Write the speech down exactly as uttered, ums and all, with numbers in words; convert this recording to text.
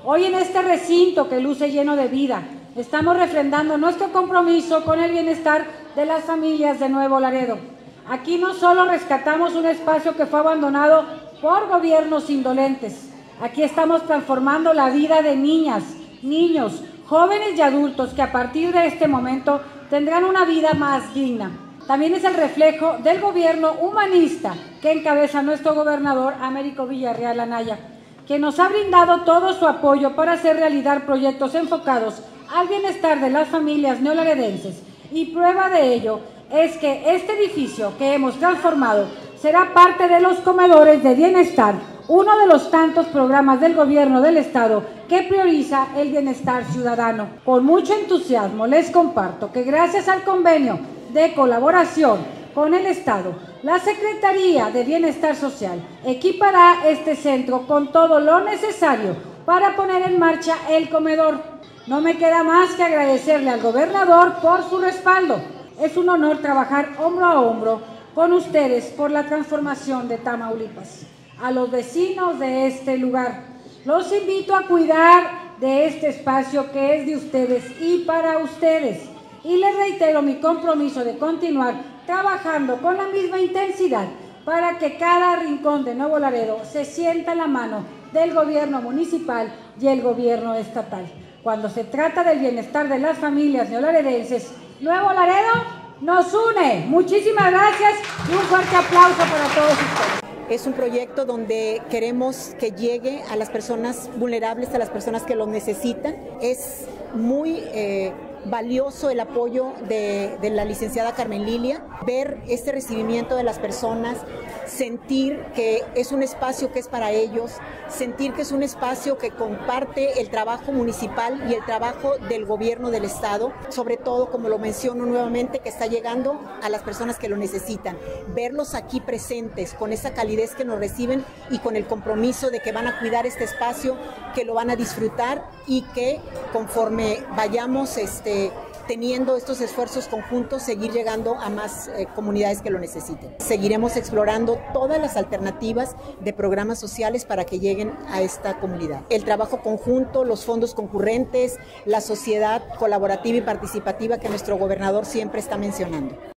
Hoy en este recinto que luce lleno de vida, estamos refrendando nuestro compromiso con el bienestar de las familias de Nuevo Laredo. Aquí no solo rescatamos un espacio que fue abandonado por gobiernos indolentes, aquí estamos transformando la vida de niñas, niños, jóvenes y adultos que a partir de este momento tendrán una vida más digna. También es el reflejo del gobierno humanista que encabeza nuestro gobernador Américo Villarreal Anaya, que nos ha brindado todo su apoyo para hacer realidad proyectos enfocados al bienestar de las familias neolaredenses. Y prueba de ello es que este edificio que hemos transformado será parte de los comedores de bienestar, uno de los tantos programas del gobierno del estado que prioriza el bienestar ciudadano. Con mucho entusiasmo les comparto que gracias al convenio de colaboración con el estado, la Secretaría de Bienestar Social equipará este centro con todo lo necesario para poner en marcha el comedor. No me queda más que agradecerle al gobernador por su respaldo. Es un honor trabajar hombro a hombro con ustedes por la transformación de Tamaulipas. A los vecinos de este lugar, los invito a cuidar de este espacio que es de ustedes y para ustedes. Y les reitero mi compromiso de continuar trabajando con la misma intensidad para que cada rincón de Nuevo Laredo se sienta en la mano del gobierno municipal y el gobierno estatal. Cuando se trata del bienestar de las familias neolaredenses, Nuevo Laredo nos une. Muchísimas gracias y un fuerte aplauso para todos ustedes. Es un proyecto donde queremos que llegue a las personas vulnerables, a las personas que lo necesitan. Es muy eh, valioso el apoyo de, de la licenciada Carmen Lilia, ver este recibimiento de las personas, sentir que es un espacio que es para ellos, sentir que es un espacio que comparte el trabajo municipal y el trabajo del gobierno del estado, sobre todo, como lo menciono nuevamente, que está llegando a las personas que lo necesitan. Verlos aquí presentes, con esa calidez que nos reciben y con el compromiso de que van a cuidar este espacio, que lo van a disfrutar y que conforme vayamos este, teniendo estos esfuerzos conjuntos, seguir llegando a más eh, comunidades que lo necesiten. Seguiremos explorando todas las alternativas de programas sociales para que lleguen a esta comunidad. El trabajo conjunto, los fondos concurrentes, la sociedad colaborativa y participativa que nuestro gobernador siempre está mencionando.